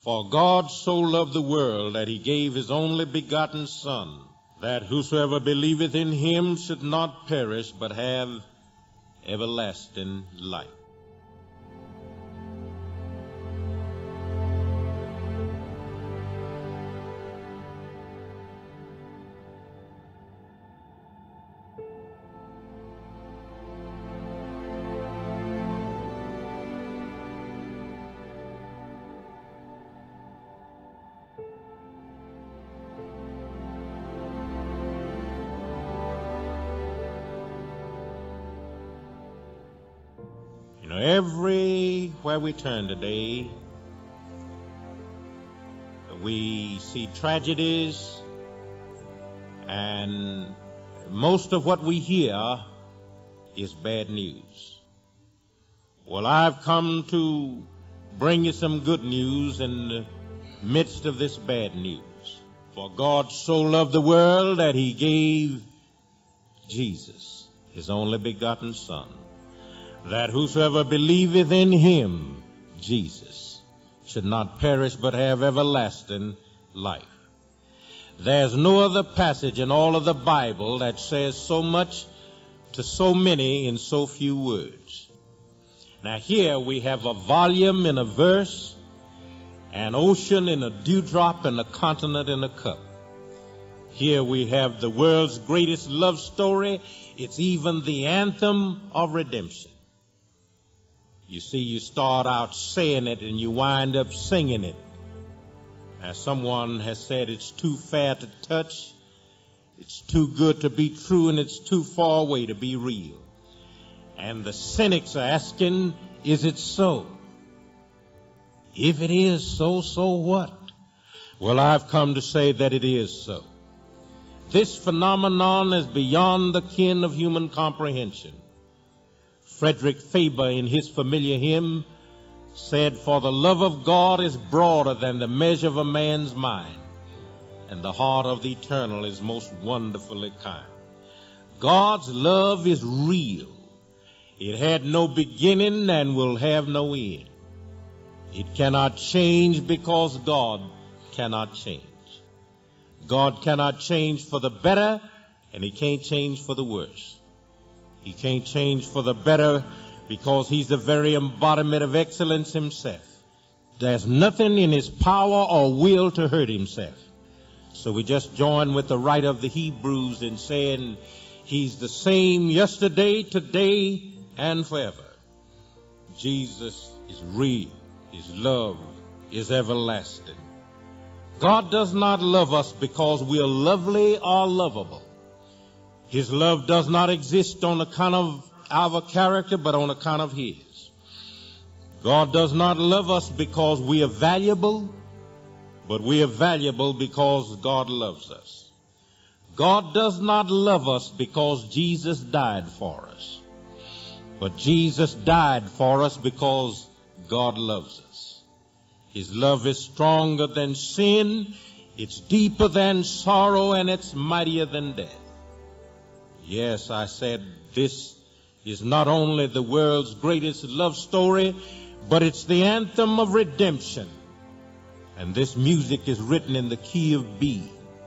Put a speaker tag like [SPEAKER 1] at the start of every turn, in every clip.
[SPEAKER 1] For God so loved the world that he gave his only begotten Son, that whosoever believeth in him should not perish, but have everlasting life. Everywhere we turn today, we see tragedies, and most of what we hear is bad news. Well, I've come to bring you some good news in the midst of this bad news. For God so loved the world that he gave Jesus, his only begotten Son, that whosoever believeth in him, Jesus, should not perish but have everlasting life. There's no other passage in all of the Bible that says so much to so many in so few words. Now here we have a volume in a verse, an ocean in a dewdrop, and a continent in a cup. Here we have the world's greatest love story. It's even the anthem of redemption. You see, you start out saying it and you wind up singing it. As someone has said, it's too fair to touch, it's too good to be true, and it's too far away to be real. And the cynics are asking, is it so? If it is so, so what? Well, I've come to say that it is so. This phenomenon is beyond the ken of human comprehension. Frederick Faber, in his familiar hymn, said, "For the love of God is broader than the measure of a man's mind, and the heart of the eternal is most wonderfully kind." God's love is real. It had no beginning and will have no end. It cannot change because God cannot change. God cannot change for the better, and he can't change for the worse. He can't change for the better because he's the very embodiment of excellence himself. There's nothing in his power or will to hurt himself. So we just join with the writer of the Hebrews in saying he's the same yesterday, today, and forever. Jesus is real. His love is everlasting. God does not love us because we are lovely or lovable. His love does not exist on account of our character, but on account of his. God does not love us because we are valuable, but we are valuable because God loves us. God does not love us because Jesus died for us, but Jesus died for us because God loves us. His love is stronger than sin, it's deeper than sorrow, and it's mightier than death. Yes, I said this is not only the world's greatest love story, but it's the anthem of redemption. And this music is written in the key of B.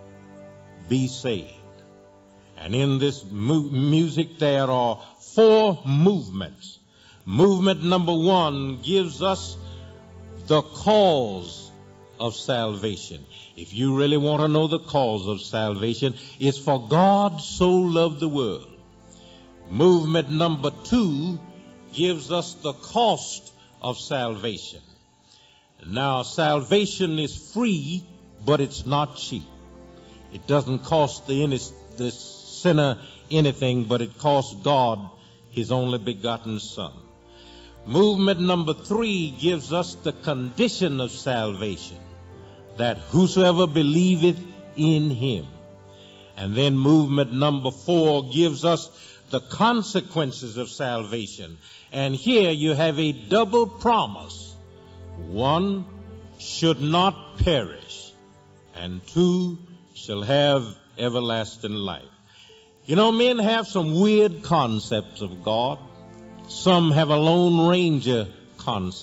[SPEAKER 1] Be saved. And in this music there are 4 movements. Movement number 1 gives us the cause of salvation. If you really want to know the cause of salvation, it's for God so loved the world. Movement number 2 gives us the cost of salvation. Now, salvation is free, but it's not cheap. It doesn't cost the sinner anything, but it costs God his only begotten Son. Movement number 3 gives us the condition of salvation, that whosoever believeth in him. And then movement number 4 gives us the consequences of salvation. And here you have a double promise. 1, should not perish, and 2, shall have everlasting life. You know, men have some weird concepts of God. Some have a Lone Ranger concept.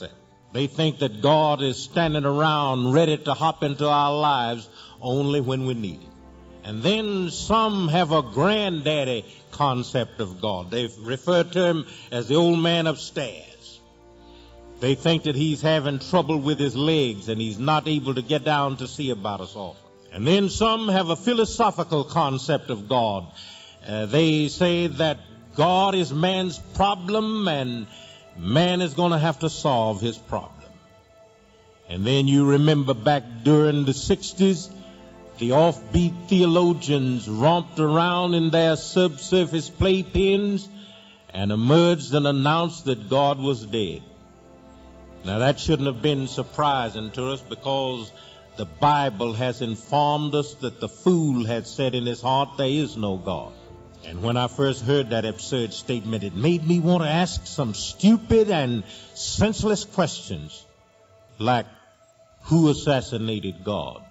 [SPEAKER 1] They think that God is standing around ready to hop into our lives only when we need it. And then some have a granddaddy concept of God. They refer to him as the old man upstairs. They think that he's having trouble with his legs and he's not able to get down to see about us often. And then some have a philosophical concept of God. They say that God is man's problem and man is going to have to solve his problem. And then you remember back during the 60s, the offbeat theologians romped around in their subsurface playpens and emerged and announced that God was dead. Now that shouldn't have been surprising to us, because the Bible has informed us that the fool had said in his heart, there is no God. And when I first heard that absurd statement, it made me want to ask some stupid and senseless questions, like who assassinated God?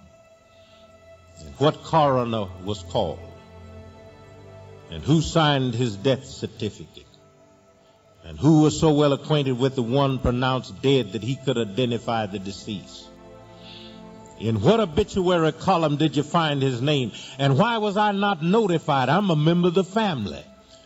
[SPEAKER 1] And what coroner was called? And who signed his death certificate? And who was so well acquainted with the one pronounced dead that he could identify the deceased? In what obituary column did you find his name? And why was I not notified? I'm a member of the family.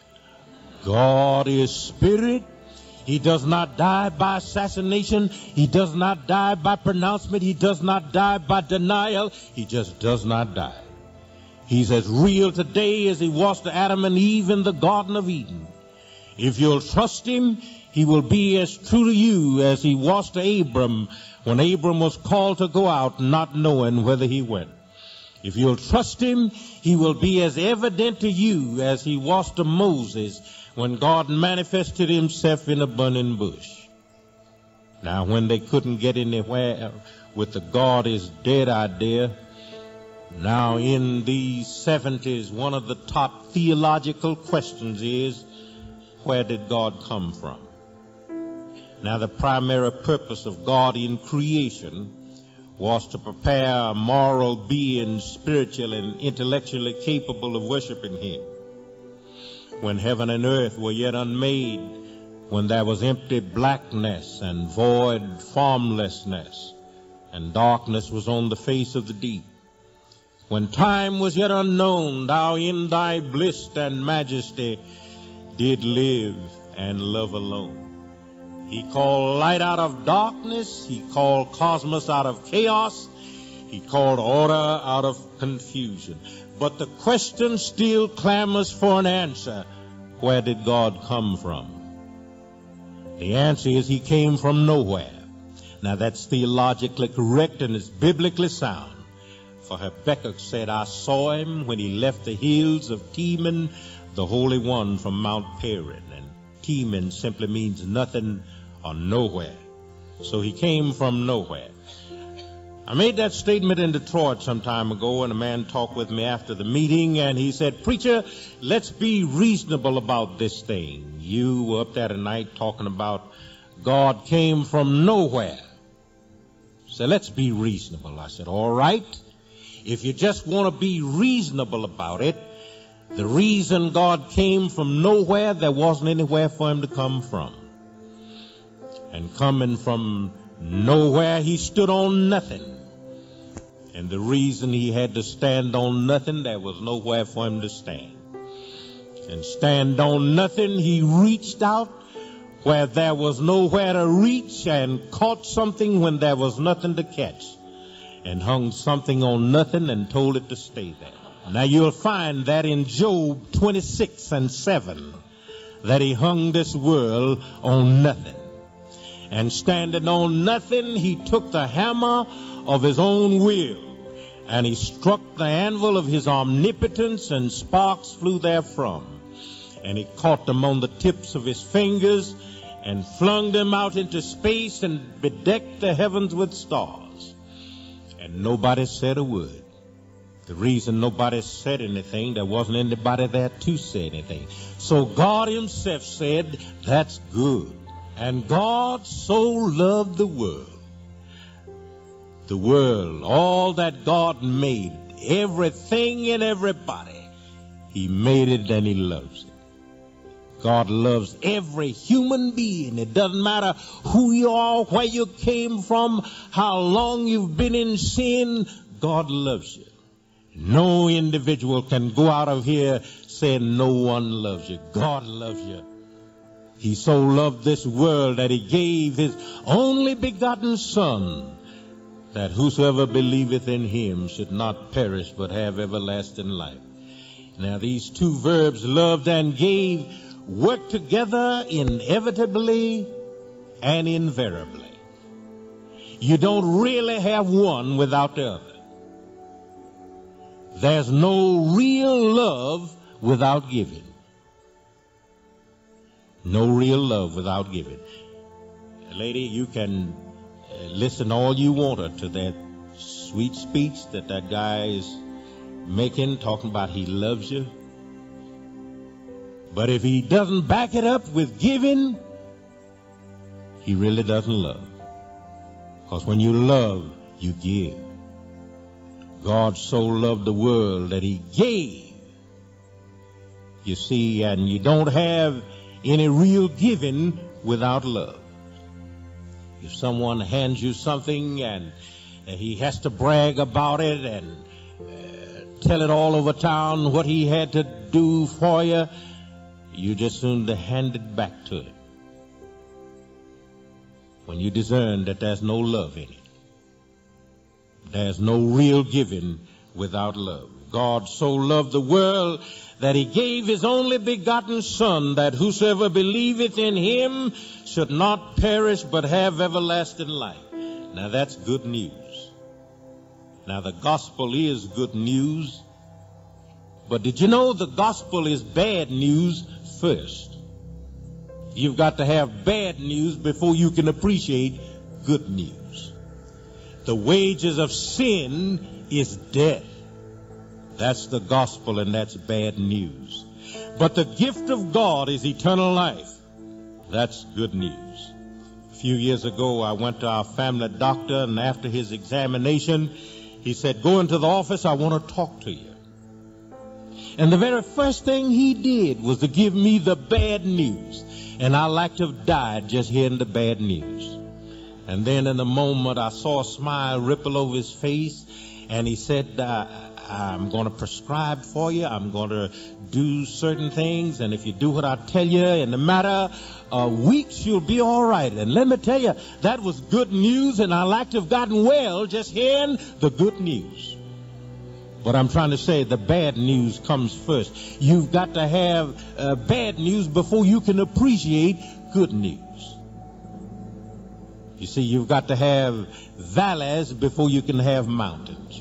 [SPEAKER 1] God is spirit. He does not die by assassination. He does not die by pronouncement. He does not die by denial. He just does not die. He's as real today as he was to Adam and Eve in the Garden of Eden. If you'll trust him, he will be as true to you as he was to Abram when Abram was called to go out not knowing whither he went. If you'll trust him, he will be as evident to you as he was to Moses when God manifested himself in a burning bush. Now, when they couldn't get anywhere with the God is dead idea, now in these 70s, one of the top theological questions is, where did God come from? Now, the primary purpose of God in creation was to prepare a moral being, spiritual and intellectually capable of worshiping him. When heaven and earth were yet unmade, when there was empty blackness and void formlessness, and darkness was on the face of the deep, when time was yet unknown, thou in thy bliss and majesty did live and love alone. He called light out of darkness. He called cosmos out of chaos. He called order out of confusion. But the question still clamors for an answer. Where did God come from? The answer is he came from nowhere. Now that's theologically correct and it's biblically sound. For Habakkuk said, I saw him when he left the hills of Teman, the Holy One from Mount Perin. And Teman simply means nothing or nowhere. So he came from nowhere. I made that statement in Detroit some time ago, and a man talked with me after the meeting, and he said, Preacher, let's be reasonable about this thing. You were up there tonight talking about God came from nowhere. So let's be reasonable. I said, all right. If you just want to be reasonable about it, the reason God came from nowhere, there wasn't anywhere for him to come from. And coming from nowhere, he stood on nothing. And the reason he had to stand on nothing, there was nowhere for him to stand. And stand on nothing, he reached out where there was nowhere to reach and caught something when there was nothing to catch. And hung something on nothing and told it to stay there. Now you'll find that in Job 26:7, that he hung this world on nothing. And standing on nothing, he took the hammer of his own will, and he struck the anvil of his omnipotence, and sparks flew therefrom. And he caught them on the tips of his fingers, and flung them out into space, and bedecked the heavens with stars. And nobody said a word. The reason nobody said anything, there wasn't anybody there to say anything. So God himself said, that's good. And God so loved the world, all that God made, everything and everybody, he made it and he loves it. God loves every human being. It doesn't matter who you are, where you came from, how long you've been in sin. God loves you. No individual can go out of here saying no one loves you. God loves you. He so loved this world that he gave his only begotten Son, that whosoever believeth in him should not perish but have everlasting life. Now these two verbs, loved and gave, work together inevitably and invariably. You don't really have one without the other. There's no real love without giving. No real love without giving. Lady, you can listen all you want to that sweet speech that guy is making, talking about he loves you. But if he doesn't back it up with giving, he really doesn't love. Because when you love, you give. God so loved the world that he gave. You see, and you don't have any real giving without love. If someone hands you something and he has to brag about it and tell it all over town what he had to do for you, you just soon to hand it back to him. When you discern that there's no love in it. There's no real giving without love. God so loved the world that he gave his only begotten Son, that whosoever believeth in him should not perish but have everlasting life. Now that's good news. Now the gospel is good news. But did you know the gospel is bad news first? You've got to have bad news before you can appreciate good news. The wages of sin is death. That's the gospel, and that's bad news. But the gift of God is eternal life. That's good news. A few years ago, I went to our family doctor, and after his examination, he said, "Go into the office, I want to talk to you." And the very first thing he did was to give me the bad news. And I like to have died just hearing the bad news. And then in a moment, I saw a smile ripple over his face, and he said, I'm going to prescribe for you. I'm going to do certain things, and if you do what I tell you, in a matter of weeks, you'll be all right. And let me tell you, that was good news, and I like to have gotten well just hearing the good news. But I'm trying to say the bad news comes first. You've got to have bad news before you can appreciate good news. You see, you've got to have valleys before you can have mountains.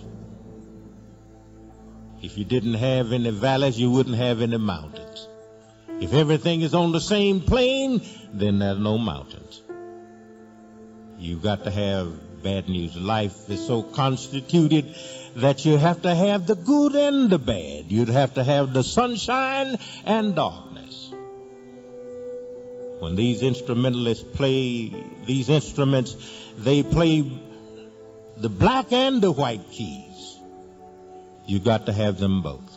[SPEAKER 1] If you didn't have any valleys, you wouldn't have any mountains. If everything is on the same plane, then there's no mountains. You've got to have bad news. Life is so constituted that you have to have the good and the bad. You'd have to have the sunshine and darkness. When these instrumentalists play these instruments, they play the black and the white keys. You got to have them both.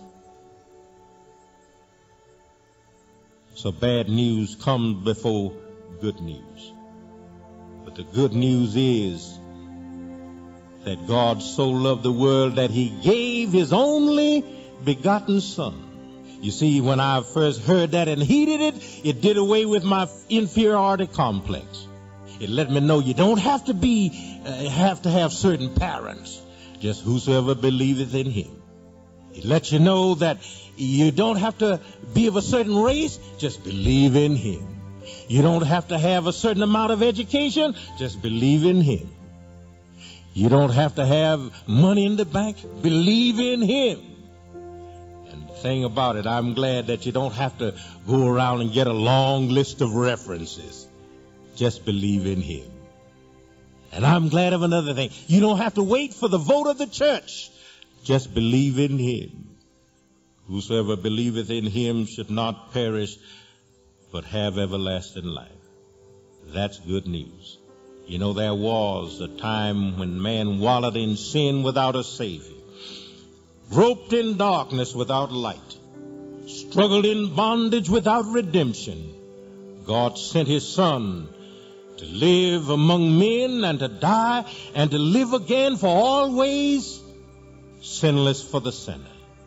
[SPEAKER 1] So bad news comes before good news. But the good news is that God so loved the world that he gave his only begotten Son. You see, when I first heard that and heeded it, it did away with my inferiority complex. It let me know you don't have to have certain parents. Just whosoever believeth in him. It lets you know that you don't have to be of a certain race. Just believe in him. You don't have to have a certain amount of education. Just believe in him. You don't have to have money in the bank. Believe in him. And the thing about it, I'm glad that you don't have to go around and get a long list of references. Just believe in him. And I'm glad of another thing. You don't have to wait for the vote of the church. Just believe in him. Whosoever believeth in him should not perish, but have everlasting life. That's good news. You know, there was a time when man wallowed in sin without a Savior, groped in darkness without light. struggled in bondage without redemption, God sent his Son to live among men and to die and to live again for always, sinless for the sinner.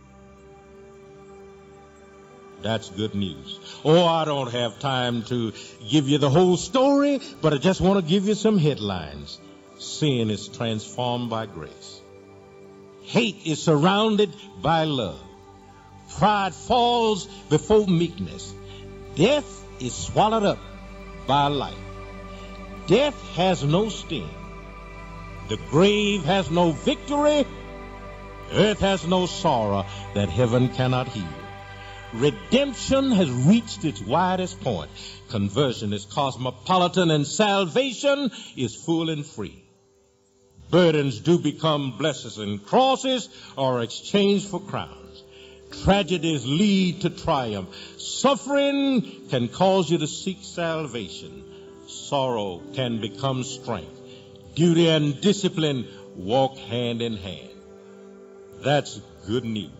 [SPEAKER 1] That's good news. Oh, I don't have time to give you the whole story, but I just want to give you some headlines. Sin is transformed by grace. Hate is surrounded by love. Pride falls before meekness. Death is swallowed up by life. Death has no sting. The grave has no victory. Earth has no sorrow that heaven cannot heal. Redemption has reached its widest point. Conversion is cosmopolitan and salvation is full and free. Burdens do become blessings and crosses are exchanged for crowns. Tragedies lead to triumph. Suffering can cause you to seek salvation. Sorrow can become strength. Duty and discipline walk hand in hand. That's good news.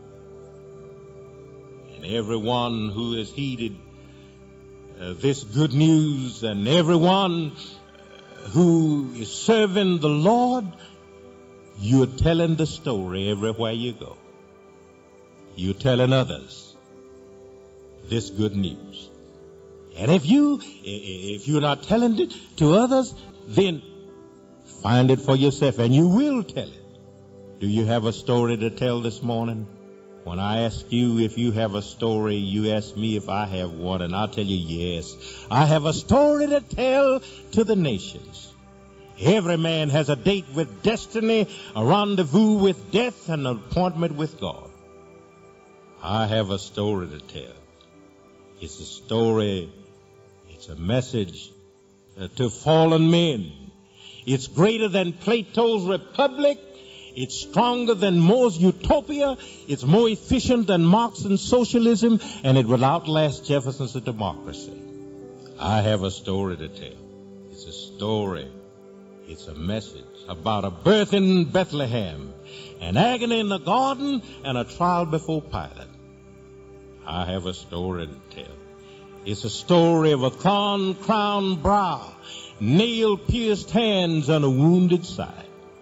[SPEAKER 1] And everyone who has heeded this good news and everyone who is serving the Lord, you're telling the story everywhere you go. You're telling others this good news. And if you're not telling it to others, then find it for yourself, and you will tell it. Do you have a story to tell this morning? When I ask you if you have a story, you ask me if I have one, and I'll tell you yes. I have a story to tell to the nations. Every man has a date with destiny, a rendezvous with death, and an appointment with God. I have a story to tell. It's a story, it's a message to fallen men. It's greater than Plato's Republic. It's stronger than More's Utopia. It's more efficient than Marx's socialism, and it will outlast Jefferson's democracy. I have a story to tell. It's a story. It's a message about a birth in Bethlehem, an agony in the garden, and a trial before Pilate. I have a story to tell. It's a story of a thorn-crowned brow, nail-pierced hands, and a wounded side.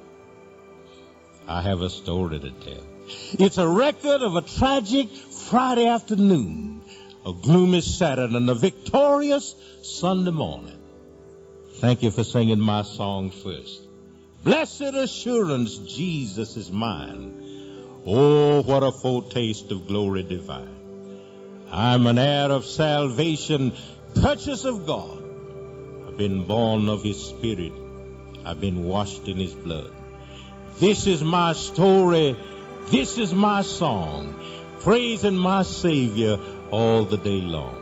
[SPEAKER 1] I have a story to tell. It's a record of a tragic Friday afternoon, a gloomy Saturday, and a victorious Sunday morning. Thank you for singing my song first. Blessed assurance, Jesus is mine. Oh, what a foretaste of glory divine. I'm an heir of salvation, purchase of God. I've been born of his Spirit. I've been washed in his blood. This is my story. This is my song, praising my Savior all the day long.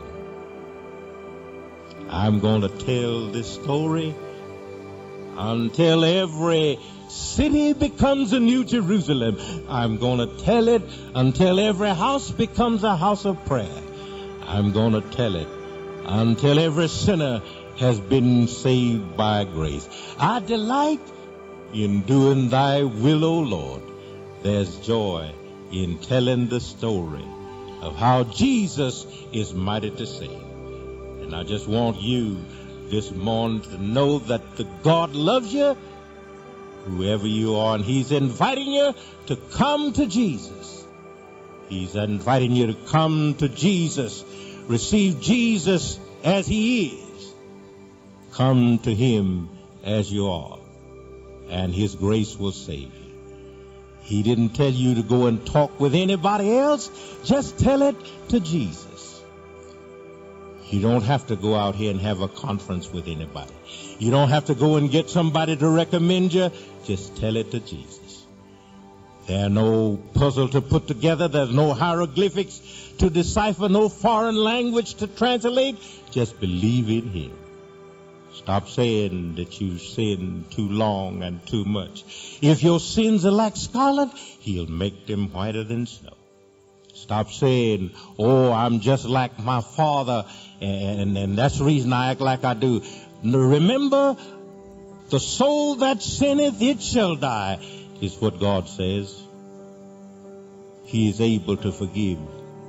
[SPEAKER 1] I'm going to tell this story until every city becomes a new Jerusalem. I'm going to tell it until every house becomes a house of prayer. I'm going to tell it until every sinner has been saved by grace. I delight in doing thy will, O Lord. There's joy in telling the story of how Jesus is mighty to save. And I just want you this morning to know that the God loves you, whoever you are, and he's inviting you to come to Jesus. He's inviting you to come to Jesus. Receive Jesus as he is. Come to him as you are, and his grace will save you. He didn't tell you to go and talk with anybody else. Just tell it to Jesus. You don't have to go out here and have a conference with anybody. You don't have to go and get somebody to recommend you. Just tell it to Jesus. There's no puzzle to put together. There's no hieroglyphics to decipher, no foreign language to translate. Just believe in him. Stop saying that you've sinned too long and too much. If your sins are like scarlet, he'll make them whiter than snow. Stop saying, oh, I'm just like my father, and that's the reason I act like I do. Remember, the soul that sinneth, it shall die, is what God says. He is able to forgive.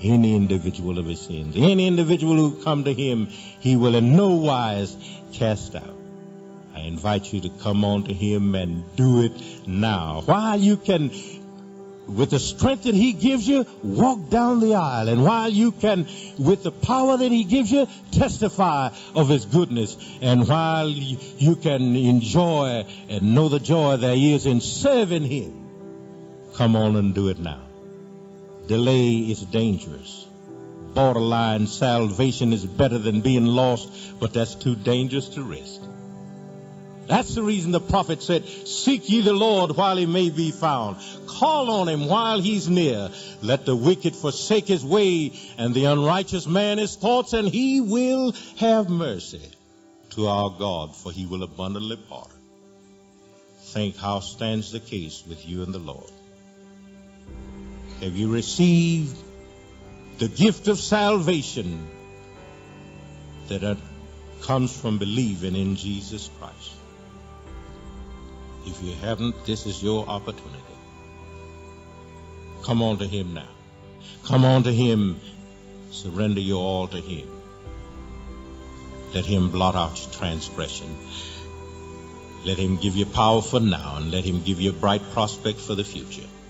[SPEAKER 1] any individual of his sins. Any individual who come to him, he will in no wise cast out. I invite you to come on to him and do it now. While you can, with the strength that he gives you, walk down the aisle. And while you can, with the power that he gives you, testify of his goodness. And while you can enjoy and know the joy there is in serving him, come on and do it now. Delay is dangerous. Borderline salvation is better than being lost, but that's too dangerous to risk. That's the reason the prophet said, seek ye the Lord while he may be found. Call on him while he's near. Let the wicked forsake his way, and the unrighteous man his thoughts, and he will have mercy to our God, for he will abundantly pardon. Think how stands the case with you and the Lord. Have you received the gift of salvation that comes from believing in Jesus Christ? If you haven't, this is your opportunity. Come on to him now. Come on to him. Surrender your all to him. Let him blot out your transgression. Let him give you power for now, and let him give you a bright prospect for the future.